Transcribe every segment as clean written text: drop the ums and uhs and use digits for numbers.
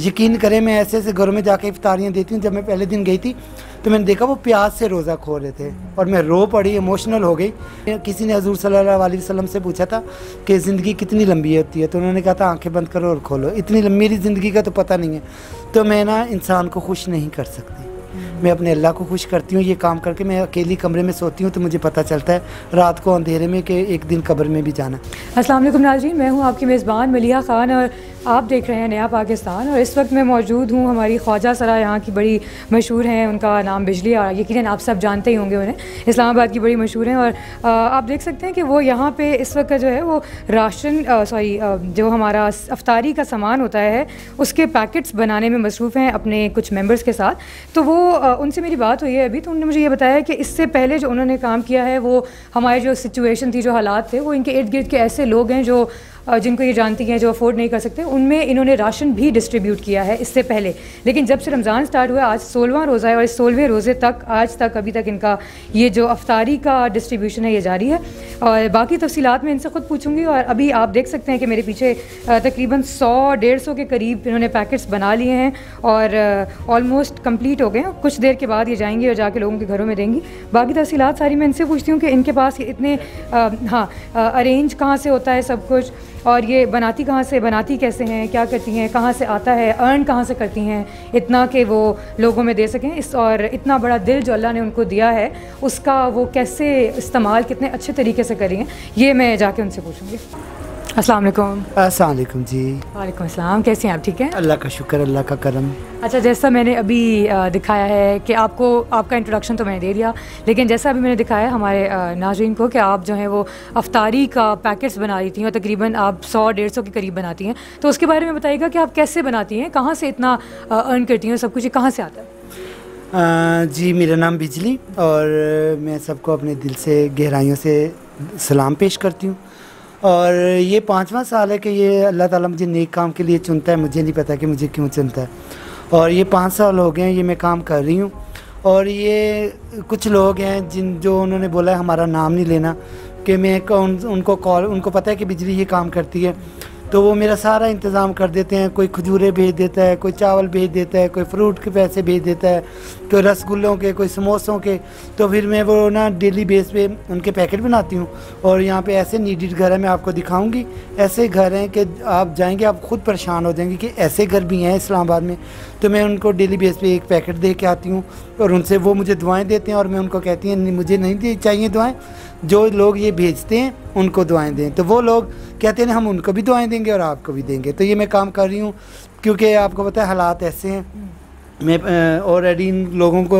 यकीन करें मैं ऐसे ऐसे घरों में जाके इफ्तारियाँ देती हूँ। जब मैं पहले दिन गई थी तो मैंने देखा वो प्याज से रोज़ा खो रहे थे और मैं रो पड़ी, इमोशनल हो गई। किसी ने हजूर सल्लल्लाहु अलैहि वसल्लम से पूछा था कि ज़िंदगी कितनी लंबी होती है, तो उन्होंने कहा था आंखें बंद करो और खोलो। इतनी लंबी मेरी ज़िंदगी का तो पता नहीं है। तो मैं ना इंसान को खुश नहीं कर सकती, मैं अपने अल्लाह को खुश करती हूँ ये काम करके। मैं अकेली कमरे में सोती हूँ तो मुझे पता चलता है रात को अंधेरे में कि एक दिन कब्र में भी जाना। अस्सलाम वालेकुम नाज़रीन, मैं हूँ आपकी मेज़बान मलिहा ख़ान और आप देख रहे हैं नया पाकिस्तान। और इस वक्त मैं मौजूद हूँ हमारी ख्वाजा सराय, यहाँ की बड़ी मशहूर हैं, उनका नाम बिजली, और यकीनन आप सब जानते ही होंगे उन्हें, इस्लामाबाद की बड़ी मशहूर हैं। और आप देख सकते हैं कि वो यहाँ पे इस वक्त जो है वो राशन जो हमारा अफ्तारी का सामान होता है उसके पैकेट्स बनाने में मसरूफ़ हैं अपने कुछ मेंबर्स के साथ। तो वो उनसे मेरी बात हुई है अभी, तो उन्होंने मुझे ये बताया कि इससे पहले जो उन्होंने काम किया है वो हमारी जो सिचुएशन थी, जो हालात थे, वो इनके इर्द गिर्द के ऐसे लोग हैं जो जिनको ये जानती हैं, जो अफोर्ड नहीं कर सकते, उनमें इन्होंने राशन भी डिस्ट्रीब्यूट किया है इससे पहले। लेकिन जब से रमज़ान स्टार्ट हुआ, आज 16वां रोज़ा है और इस 16वें रोज़े तक आज तक अभी तक इनका ये जो अफ्तारी का डिस्ट्रीब्यूशन है ये जारी है। और बाकी तफसीलात मैं इनसे ख़ुद पूछूंगी। और अभी आप देख सकते हैं कि मेरे पीछे तकरीबन 100-150 के करीब इन्होंने पैकेट्स बना लिए हैं और ऑलमोस्ट कम्प्लीट हो गए हैं। कुछ देर के बाद ये जाएंगी और जाके लोगों के घरों में देंगी। बाकी तफसीलात सारी मैं इनसे पूछती हूँ कि इनके पास इतने अरेंज कहाँ से होता है सब कुछ, और ये बनाती कहाँ से, बनाती कैसे हैं, क्या करती हैं, कहाँ से आता है, अर्न कहाँ से करती हैं इतना कि वो लोगों में दे सकें इस, और इतना बड़ा दिल जो अल्लाह ने उनको दिया है उसका वो कैसे इस्तेमाल कितने अच्छे तरीके से करें, ये मैं जाके उनसे पूछूंगी। अस्सलाम वालेकुम। अस्सलाम वालेकुम जी। वालेकुम अस्सलाम, कैसे हैं आप? ठीक है, अल्लाह का शुक्र, अल्लाह का करम। अच्छा, जैसा मैंने अभी दिखाया है कि आपको, आपका इंट्रोडक्शन तो मैंने दे दिया, लेकिन जैसा अभी मैंने दिखाया हमारे नाज़रीन को कि आप जो है वो अफ्तारी का पैकेट्स बना रही थी और तकरीबन आप 100-150 के करीब बनाती हैं, तो उसके बारे में बताइएगा कि आप कैसे बनाती हैं, कहाँ से इतना अर्न करती हैं, सब कुछ कहाँ से आता है? जी, मेरा नाम बिजली, और मैं सबको अपने दिल से गहराइयों से सलाम पेश करती हूँ। और ये 5वां साल है कि ये अल्लाह ताला मुझे नेक काम के लिए चुनता है, मुझे नहीं पता कि मुझे क्यों चुनता है। और ये 5 साल हो गए हैं ये मैं काम कर रही हूँ। और ये कुछ लोग हैं जो उन्होंने बोला है हमारा नाम नहीं लेना, कि मैं उनको पता है कि बिजली ये काम करती है, तो वो मेरा सारा इंतज़ाम कर देते हैं। कोई खजूरें भेज देता है, कोई चावल भेज देता है, कोई फ्रूट के पैसे भेज देता है, कोई रसगुल्लों के, कोई समोसों के। तो फिर मैं वो ना डेली बेस पे उनके पैकेट बनाती हूँ। और यहाँ पे ऐसे नीडेड घर है, मैं आपको दिखाऊंगी। ऐसे घर हैं कि आप जाएंगे आप खुद परेशान हो जाएंगे कि ऐसे घर भी हैं इस्लामाबाद में। तो मैं उनको डेली बेस पे एक पैकेट दे के आती हूँ और उनसे वो मुझे दुआएँ देते हैं और मैं उनको कहती हैं मुझे नहीं चाहिए दुआएँ, जो लोग ये भेजते हैं उनको दुआएं दें। तो वो लोग कहते हैं हम उनको भी दुआएं देंगे और आपको भी देंगे। तो ये मैं काम कर रही हूँ क्योंकि आपको पता है हालात ऐसे हैं। मैं ऑलरेडी इन लोगों को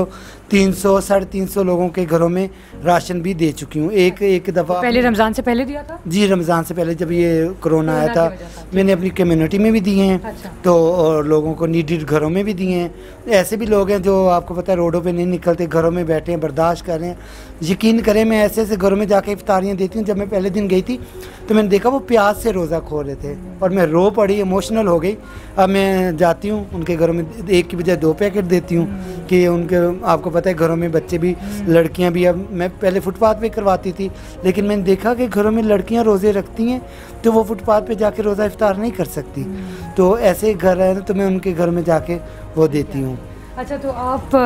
300-350 लोगों के घरों में राशन भी दे चुकी हूँ। एक दफ़ा पहले रमज़ान से पहले दिया था? जी, रमज़ान से पहले जब ये कोरोना आया था मैंने अपनी कम्युनिटी में भी दिए हैं। अच्छा। तो और लोगों को नीडेड घरों में भी दिए हैं। ऐसे भी लोग हैं जो आपको पता है रोडों पे नहीं निकलते, घरों में बैठे हैं, बर्दाश्त कर रहे हैं। यकीन करें मैं ऐसे ऐसे घरों में जाके इफ्तारियाँ देती हूँ। जब मैं पहले दिन गई थी तो मैंने देखा वो प्याज से रोज़ा खो रहे थे और मैं रो पड़ी, इमोशनल हो गई। अब मैं जाती हूँ उनके घरों में, एक की बजाय 2 पैकेट देती हूँ कि उनके, आपको पता है घरों में बच्चे भी, लड़कियां भी। अब मैं पहले फुटपाथ पे करवाती थी, लेकिन मैंने देखा कि घरों में लड़कियां रोज़े रखती हैं तो वो फुटपाथ पे जाके रोज़ा इफ्तार नहीं कर सकती। तो ऐसे घर है ना, तो मैं उनके घर में जाके वो देती हूँ। अच्छा, तो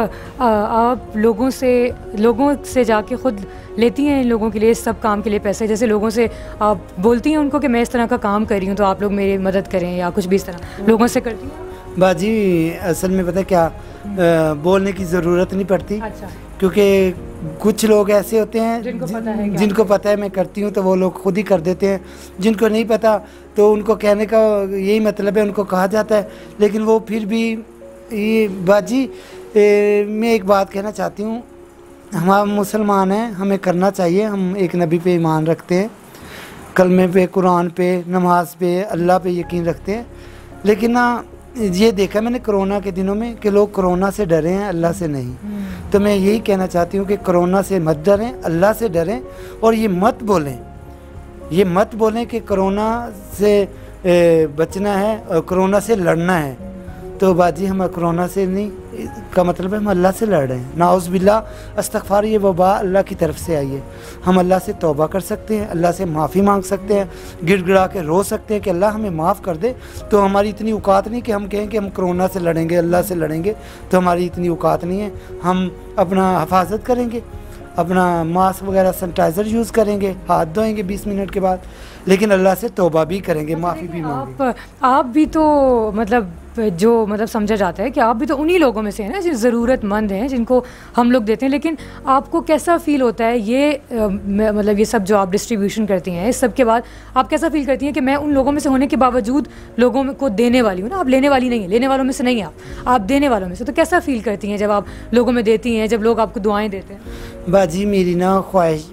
आप लोगों से जाके खुद लेती हैं इन लोगों के लिए, इस सब काम के लिए पैसे? जैसे लोगों से आप बोलती हैं उनको कि मैं इस तरह का काम कर रही हूँ तो आप लोग मेरी मदद करें, या कुछ भी इस तरह लोगों से करती हैं? बाजी असल में पता है क्या, बोलने की ज़रूरत नहीं पड़ती। अच्छा। क्योंकि कुछ लोग ऐसे होते हैं जिनको पता है मैं करती हूँ तो वो लोग खुद ही कर देते हैं। जिनको नहीं पता तो उनको कहने का यही मतलब है, उनको कहा जाता है। लेकिन वो फिर भी ये बाजी मैं एक बात कहना चाहती हूँ, हम मुसलमान हैं, हमें करना चाहिए। हम एक नबी पे ईमान रखते हैं, कलमे पे, कुरान पे, नमाज पे, अल्लाह पे यकीन रखते हैं। लेकिन ना ये देखा मैंने कोरोना के दिनों में कि लोग कोरोना से डरे हैं, अल्लाह से नहीं। तो मैं यही कहना चाहती हूँ कि कोरोना से मत डरें, अल्लाह से डरें। और ये मत बोलें कि कोरोना से बचना है और कोरोना से लड़ना है। तो बाजी हम कोरोना से नहीं, का मतलब है हम अल्लाह से लड़ रहे हैं। नाउज़ बिल्लाह अस्तगफार, ये वबा अल्लाह की तरफ से आई है। हम अल्लाह से तौबा कर सकते हैं, अल्लाह से माफ़ी मांग सकते हैं, गिड़गिड़ा के रो सकते हैं कि अल्लाह हमें माफ़ कर दे। तो हमारी इतनी औकात नहीं कि हम कहें कि हम कोरोना से लड़ेंगे, अल्लाह से लड़ेंगे, तो हमारी इतनी औकात नहीं है। हम अपना हिफाजत करेंगे, अपना मास्क वगैरह सैनिटाइज़र यूज़ करेंगे, हाथ धोएंगे 20 मिनट के बाद, लेकिन अल्लाह से तौबा भी करेंगे, माफ़ी भी मांगेंगे। आप भी तो मतलब जो मतलब समझा जाता है कि आप भी तो उन्हीं लोगों में से हैं ना जो ज़रूरतमंद हैं, जिनको हम लोग देते हैं। लेकिन आपको कैसा फ़ील होता है ये मतलब ये सब जो आप डिस्ट्रीब्यूशन करती हैं, इस सब के बाद आप कैसा फ़ील करती हैं कि मैं उन लोगों में से होने के बावजूद लोगों को देने वाली हूँ ना? आप लेने वाली नहीं है, लेने वालों में से नहीं हैं आप देने वालों में से। तो कैसा फ़ील करती हैं जब आप लोगों में देती हैं, जब लोग आपको दुआएँ देते हैं? बाजी मेरी ना ख्वाहिश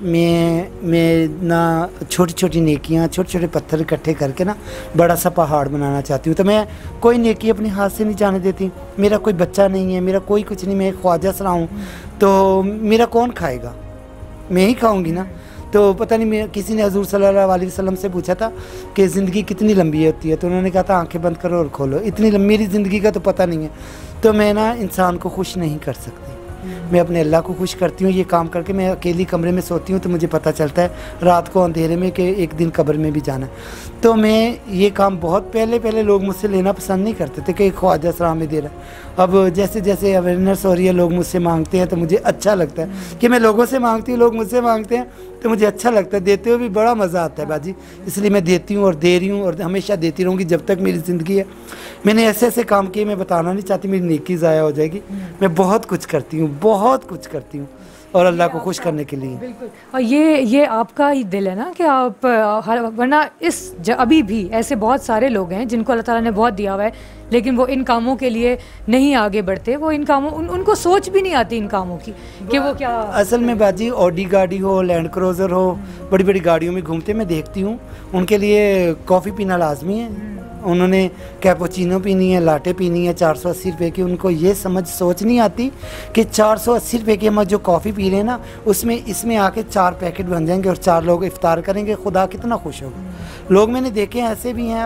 में ना छोटी छोटी नेकियाँ, छोटे छोटे पत्थर इकट्ठे करके ना बड़ा सा पहाड़ बनाना चाहती हूँ। तो मैं कोई नेकी अपने हाथ से नहीं जाने देती। मेरा कोई बच्चा नहीं है, मेरा कोई कुछ नहीं, मैं एक ख्वाजा सरा हूँ, तो मेरा कौन खाएगा? मैं ही खाऊंगी ना। तो पता नहीं, मैं किसी ने हजूर सल्लल्लाहु अलैहि वसल्लम से पूछा था कि ज़िंदगी कितनी लंबी होती है, तो उन्होंने कहा था आंखें बंद करो और खोलो। इतनी लंबी मेरी ज़िंदगी का तो पता नहीं है। तो मैं ना इंसान को खुश नहीं कर सकती, मैं अपने अल्लाह को खुश करती हूँ ये काम करके। मैं अकेली कमरे में सोती हूँ तो मुझे पता चलता है रात को अंधेरे में कि एक दिन कब्र में भी जाना है। तो मैं ये काम बहुत पहले लोग मुझसे लेना पसंद नहीं करते थे कि ख्वाजा सरा में दे रहा है। अब जैसे जैसे अवेयरनेस हो रही है, लोग मुझसे मांगते हैं तो मुझे अच्छा लगता है कि मैं लोगों से मांगती हूँ, लोग मुझसे मांगते हैं तो मुझे अच्छा लगता है। देते हुए भी बड़ा मज़ा आता है बाजी, इसलिए मैं देती हूँ और दे रही हूँ और हमेशा देती रहूँगी जब तक मेरी ज़िंदगी है। मैंने ऐसे ऐसे काम किए, मैं बताना नहीं चाहती, मेरी नेकी ज़ाया हो जाएगी। मैं बहुत कुछ करती हूँ, बहुत कुछ करती हूँ और अल्लाह को खुश करने के लिए। बिल्कुल। और ये आपका ही दिल है ना कि आप वरना अभी भी ऐसे बहुत सारे लोग हैं जिनको अल्लाह ताला ने बहुत दिया हुआ है, लेकिन वो इन कामों के लिए नहीं आगे बढ़ते। वो इन कामों उनको सोच भी नहीं आती इन कामों की कि वो क्या। असल में बाजी ऑडी गाड़ी हो, लैंड क्रूज़र हो, बड़ी बड़ी गाड़ियों में घूमते मैं देखती हूँ, उनके लिए कॉफ़ी पीना लाजमी है। उन्होंने कैपुचिनो पीनी है, लाटे पीनी है 480 रुपये की। उनको ये सोच नहीं आती कि 480 रुपये की हम जो कॉफ़ी पी रहे हैं ना, उसमें इसमें आके 4 पैकेट बन जाएंगे और 4 लोग इफ्तार करेंगे, खुदा कितना खुश होगा। लोग मैंने देखे हैं ऐसे भी हैं।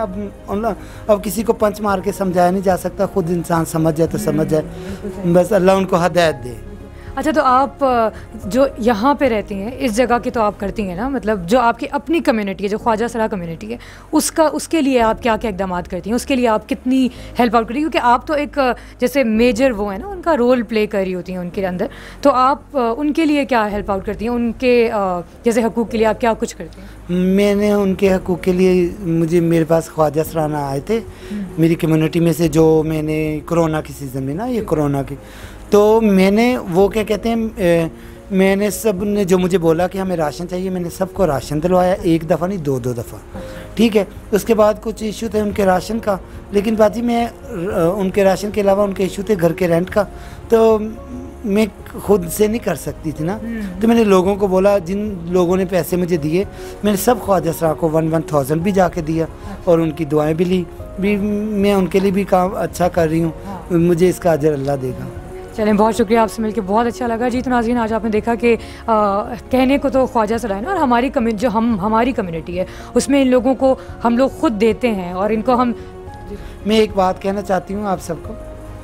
अब किसी को पंच मार के समझाया नहीं जा सकता, खुद इंसान समझ जाए तो समझ जाए, बस अल्लाह उनको हिदायत दे। अच्छा, तो आप जो यहाँ पे रहती हैं इस जगह की तो आप करती हैं ना, मतलब जो आपकी अपनी कम्युनिटी है, जो ख्वाजा सरा कम्युनिटी है, उसके लिए आप क्या क्या इकदाम करती हैं? उसके लिए आप कितनी हेल्प आउट करती हैं? क्योंकि आप तो एक जैसे मेजर वो है ना, उनका रोल प्ले कर रही होती हैं उनके अंदर, तो आप उनके लिए क्या हेल्प आउट करती हैं? उनके जैसे हकूक़ के लिए आप क्या कुछ करती हैं? मैंने उनके हकूक़ के लिए, मेरे पास ख्वाजा सराना आए थे मेरी कम्युनिटी में से, जो मैंने कोरोना की सीज़न में ना, ये कोरोना की, तो मैंने वो क्या कहते हैं, मैंने सब ने जो मुझे बोला कि हमें राशन चाहिए, मैंने सबको राशन दिलवाया, एक दफ़ा नहीं दो दफ़ा, ठीक है। उसके बाद कुछ इशू थे उनके राशन का, लेकिन बाजी मैं उनके राशन के अलावा उनके इशू थे घर के रेंट का, तो मैं खुद से नहीं कर सकती थी ना। तो मैंने लोगों को बोला, जिन लोगों ने पैसे मुझे दिए, मैंने सब ख्वाजा सरा को 1,000 भी जाके दिया और उनकी दुआएं भी ली। मैं उनके लिए भी काम अच्छा कर रही हूँ, मुझे इसका अजर अल्लाह देगा। चलें, बहुत शुक्रिया, आपसे मिलकर बहुत अच्छा लगा जी। तो नाज़रीन, आज आपने देखा कि कहने को तो ख्वाजा सरा है ना, और हमारी हमारी कम्युनिटी है उसमें इन लोगों को हम लोग खुद देते हैं और इनको हम। मैं एक बात कहना चाहती हूँ आप सबको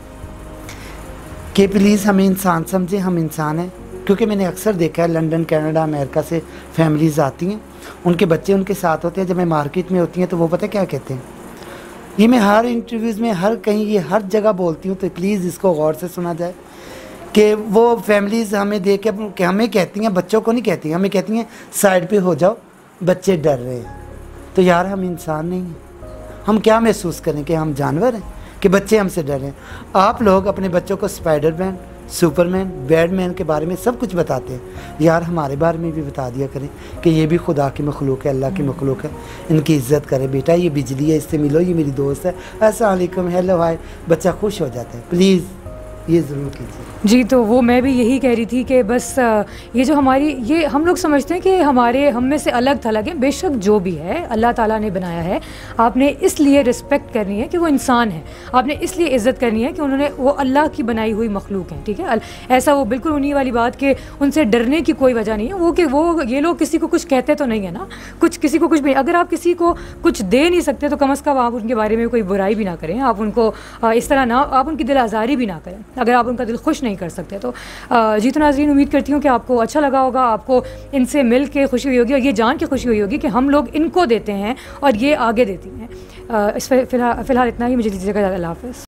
कि प्लीज़ हमें इंसान समझें, हम इंसान हैं। क्योंकि मैंने अक्सर देखा है लंदन, कनाडा, अमेरिका से फैमिलीज़ आती हैं, उनके बच्चे उनके साथ होते हैं, जब मैं मार्केट में होती हैं तो वो पता क्या कहते हैं, ये मैं हर इंटरव्यूज़ में हर कहीं ये हर जगह बोलती हूँ, तो प्लीज़ इसको गौर से सुना जाए कि वो फैमिलीज़ हमें देख के हमें कहती हैं, बच्चों को नहीं कहती हैं, हमें कहती हैं साइड पे हो जाओ, बच्चे डर रहे हैं। तो यार हम इंसान नहीं हैं, हम क्या महसूस करें कि हम जानवर हैं कि बच्चे हमसे डर रहे हैं? आप लोग अपने बच्चों को स्पाइडरमैन, सुपरमैन, बैडमैन के बारे में सब कुछ बताते हैं, यार हमारे बारे में भी बता दिया करें कि ये भी खुदा की मखलूक है, अल्लाह की मखलूक है, इनकी इज़्ज़त करें। बेटा ये बिजली है, इससे मिलो, ये मेरी दोस्त है, अस्सलाम वालेकुम, हेलो हाय, बच्चा खुश हो जाता है। प्लीज़ ये ज़रूर कीजिए जी। तो वो मैं भी यही कह रही थी कि बस ये जो हमारी, ये हम लोग समझते हैं कि हम में से अलग थलग हैं। बेशक जो भी है अल्लाह ताला ने बनाया है, आपने इसलिए रिस्पेक्ट करनी है कि वो इंसान है, आपने इसलिए इज़्ज़त करनी है कि वो अल्लाह की बनाई हुई मखलूक हैं, ठीक है। ऐसा वो बिल्कुल उन्हीं वाली बात कि उनसे डरने की कोई वजह नहीं है। वो ये लोग किसी को कुछ कहते तो नहीं है ना, किसी को कुछ भी। अगर आप किसी को कुछ दे नहीं सकते तो कम अज़ कम आप उनके बारे में कोई बुराई भी ना करें, आप उनको इस तरह ना, आप उनकी दिल आज़ारी भी ना करें। अगर आप उनका दिल खुश नहीं कर सकते। तो जी तो नाज़रीन, उम्मीद करती हूँ कि आपको अच्छा लगा होगा, आपको इनसे मिल के खुशी हुई होगी और ये जान के खुशी हुई होगी कि हम लोग इनको देते हैं और ये आगे देती हैं। इस फ़िलहाल इतना ही, मुझे दीजिएगा, अल्लाह हाफ़िज़।